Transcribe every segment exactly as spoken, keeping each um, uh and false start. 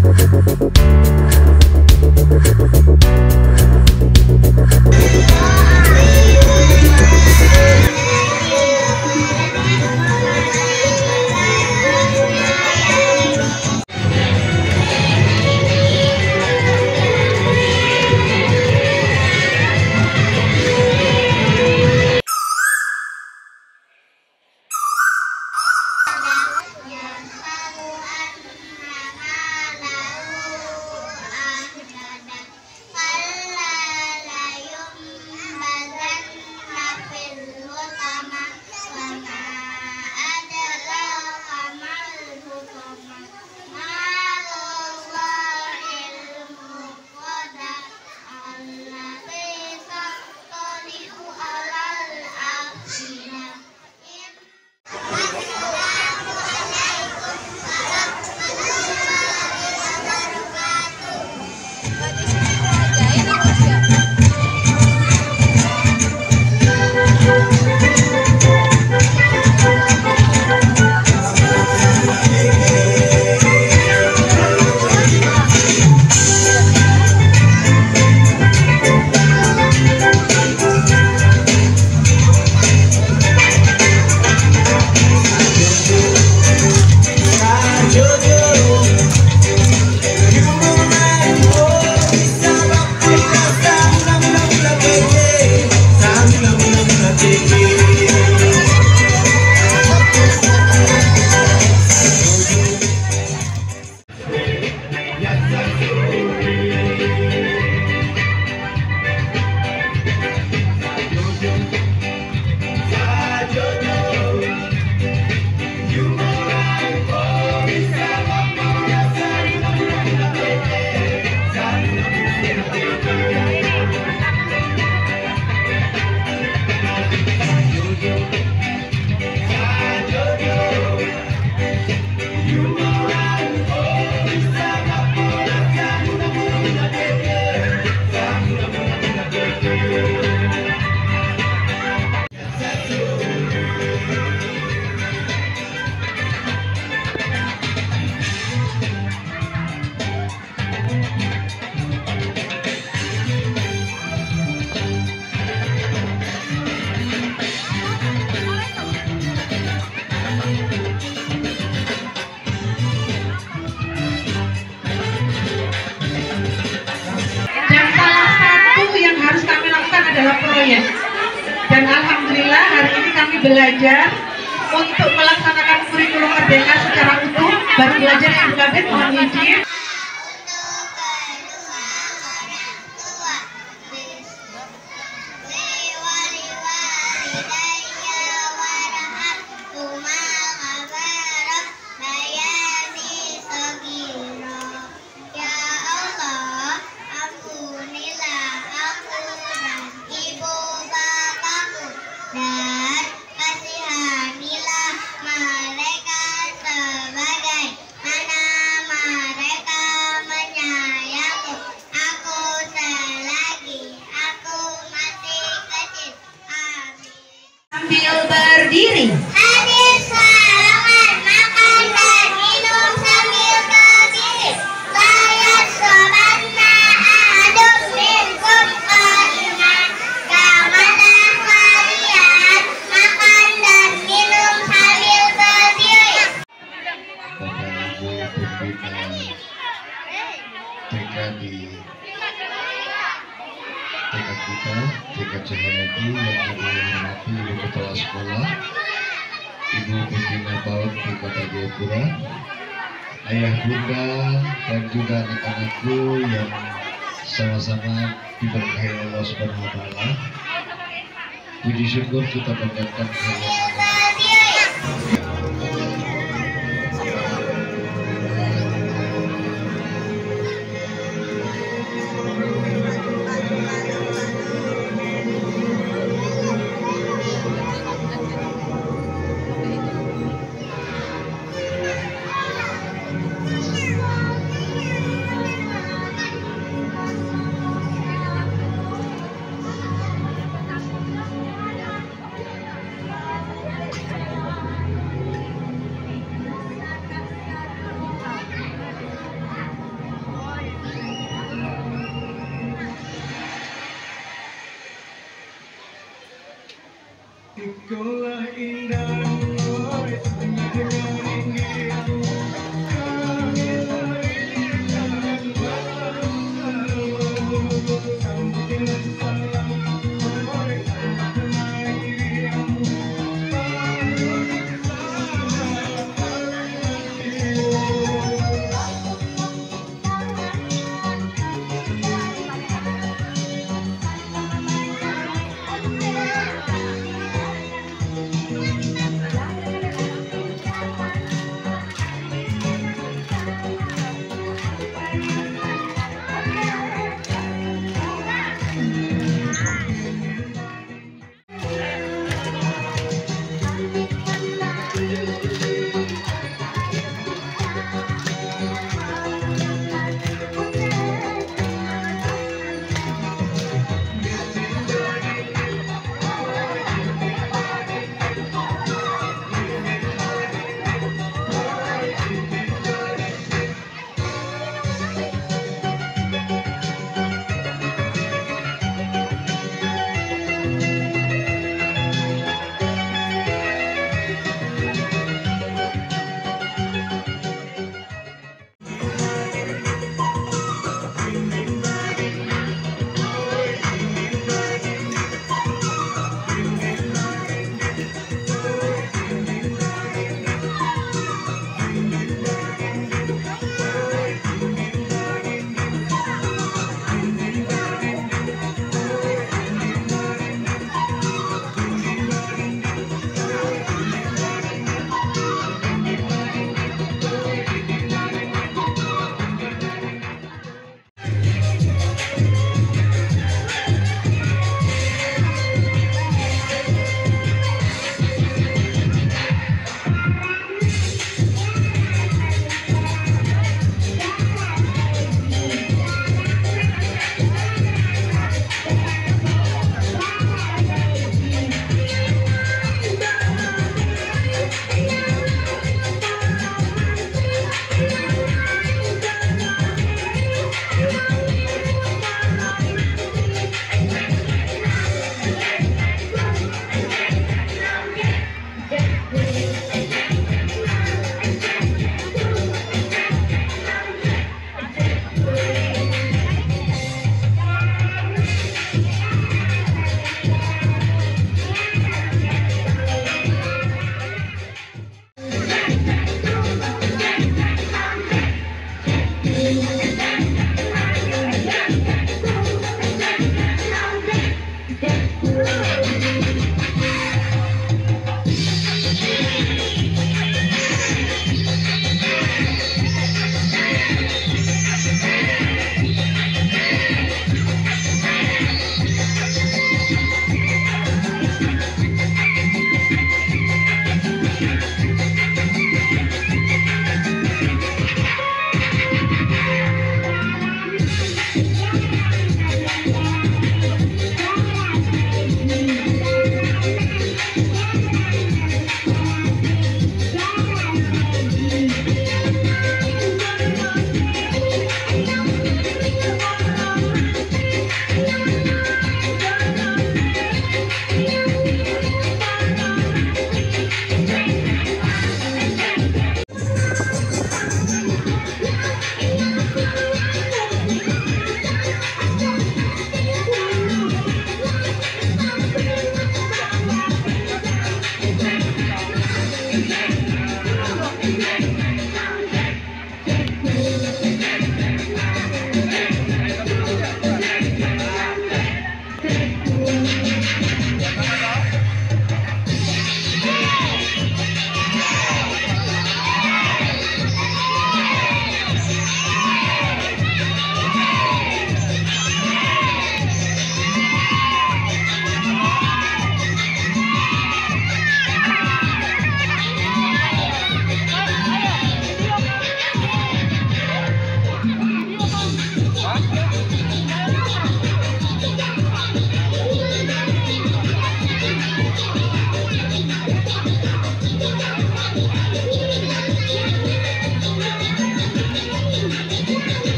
adalah proyek. Dan alhamdulillah hari ini kami belajar untuk melaksanakan kurikulum Merdeka secara utuh. Baru belajar yang Kabit, mohon izin. Sambil berdiri. Hadir salaman, makan dan minum sambil berdiri. Layar sobatna aduk minkum qa'iman. Kamalah kalian makan dan minum sambil berdiri. Bapak Ibu pimpinan T K di T K kita, T K Cihayati yang kami hormati Ibu Kepala Sekolah, Ibu Pimpinan PAUD di Kota Jayapura, Ayah Bunda dan juga anak-anakku yang sama-sama diberkahi Allah Subhanahu wa Ta'ala. Puji syukur kita panjatkan kehadiran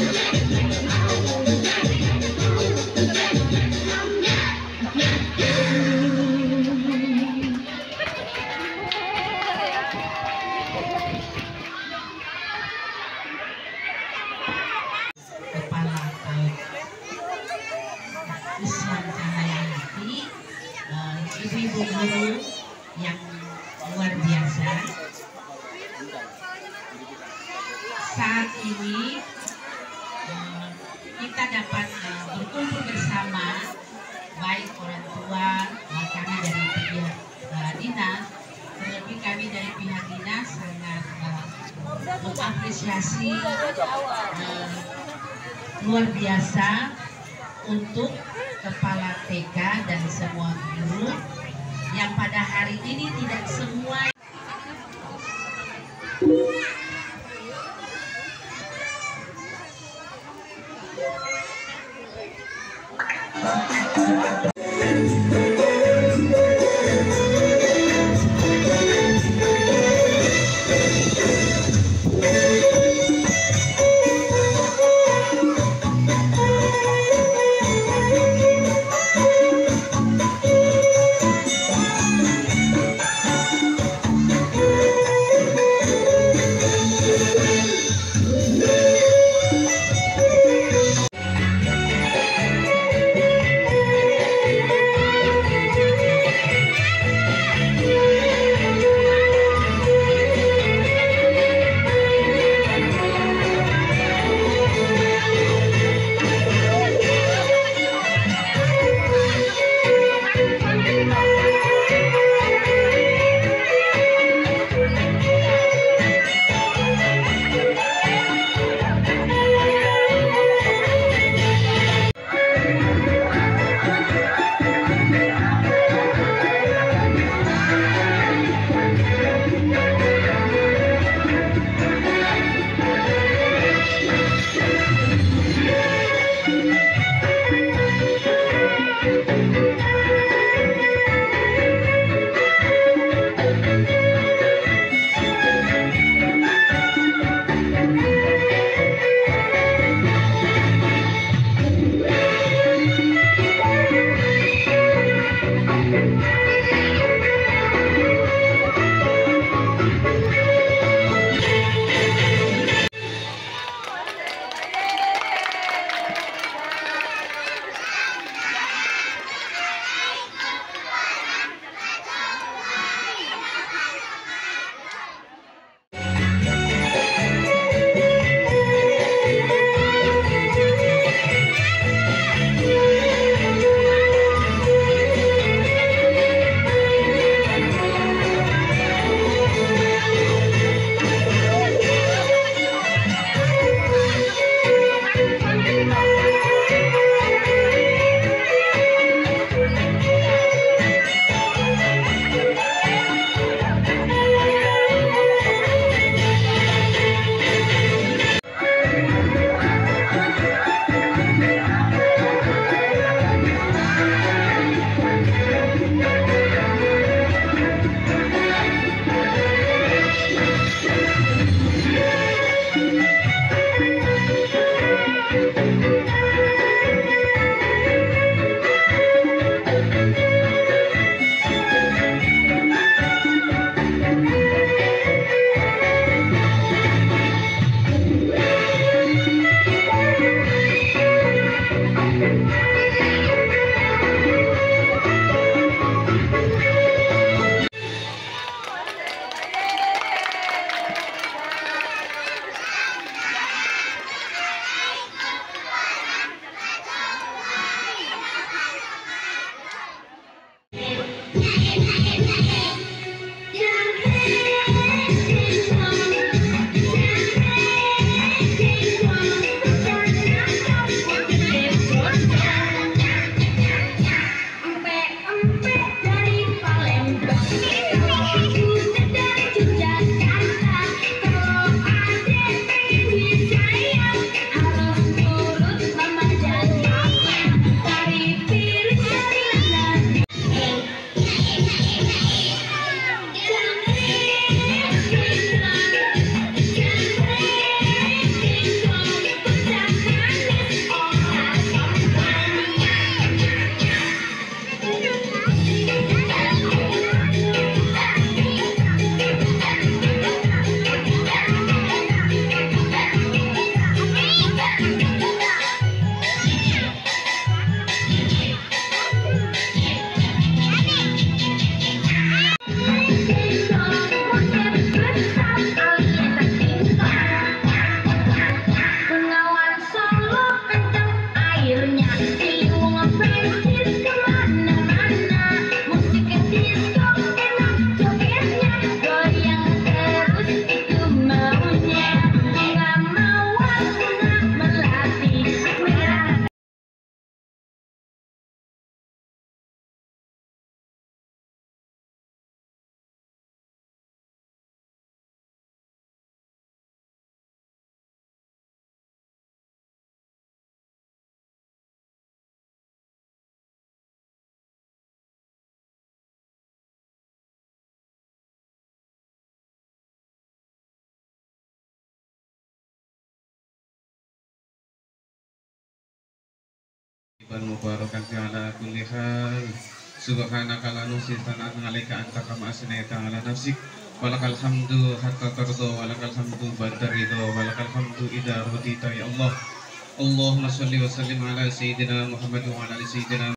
Kepala Paut Islam Cahayati, uh, ibu-ibu guru yang luar biasa. Saat ini uh, kita dapat uh, berkumpul bersama, baik orang tua, uh, kami dari pihak uh, dinas, terlebih kami dari pihak dinas sangat uh, mengapresiasi uh, luar biasa untuk kepala T K dan semua guru yang pada hari ini tidak semua tayyiban mubarakan fi ala kulli hal. Subhanaka la nuhsi tsana'an 'alaika anta kama asnaita 'ala nafsik. Walakal hamdu hatta tarda, walakal hamdu ba'da ridha, walakal hamdu idza radita ya Allah. Allahumma shalli wa sallim ala sayyidina Muhammad wa ala ali sayyidina